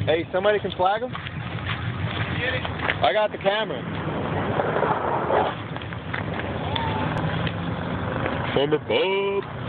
Hey, somebody can flag him? I got the camera. From above.